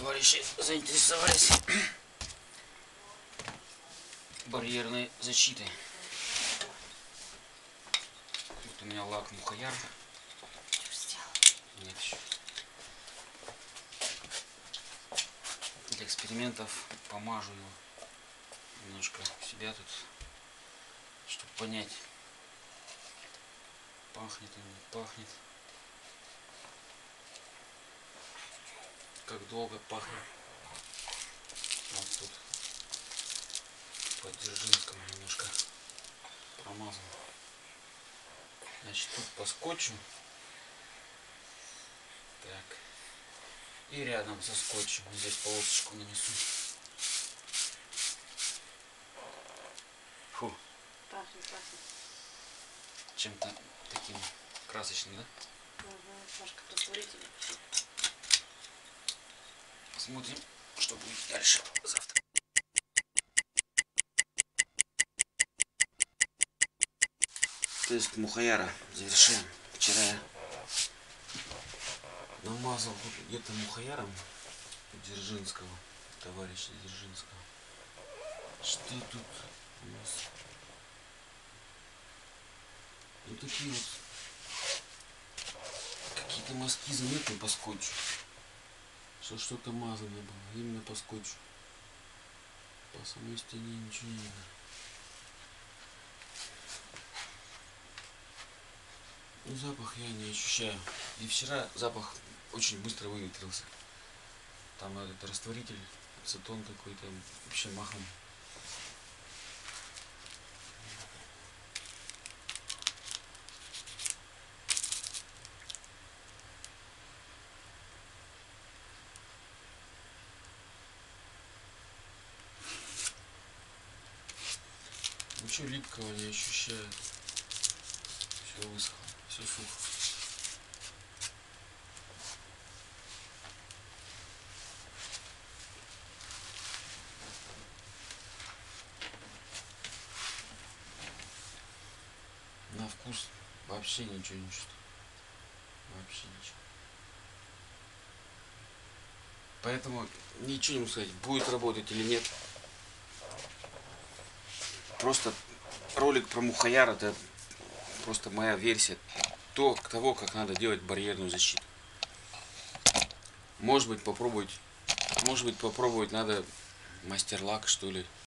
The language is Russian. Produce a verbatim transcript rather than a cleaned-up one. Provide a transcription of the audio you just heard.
товарищи заинтересовались барьерной защитой. Вот у меня лак Мухаяр. Нет еще. Для экспериментов помажу его немножко у себя тут, чтобы понять, пахнет он, не пахнет, как долго пахнет. Вот тут по Дзержинскому немножко промазал. Значит, тут по скотчу. Так. И рядом со скотчем здесь полосочку нанесу. Фу. Пахнет, пахнет. Чем-то таким красочным, да? Угу, немножко растворителя. Смотрим, что будет дальше завтра. Тест Мухаяра завершаем. Вчера я намазал где-то Мухаяром Дзержинского, товарища Дзержинского. Что тут у нас? Вот такие вот какие-то мазки заметны по скотчу. Что что-то мазанное было, именно по скотчу. По самой стене ничего не видно. Ну, запах я не ощущаю. И вчера запах очень быстро выветрился. Там этот растворитель, ацетон какой-то, вообще махом. Ничего липкого не ощущаю. Все высохло, все сухо. На вкус вообще ничего не чувствую. Вообще ничего. Поэтому ничего не могу сказать, будет работать или нет. Просто ролик про Мухаяр — это просто моя версия то, того, как надо делать барьерную защиту. Может быть попробовать, может быть попробовать надо мастер-лак, что ли.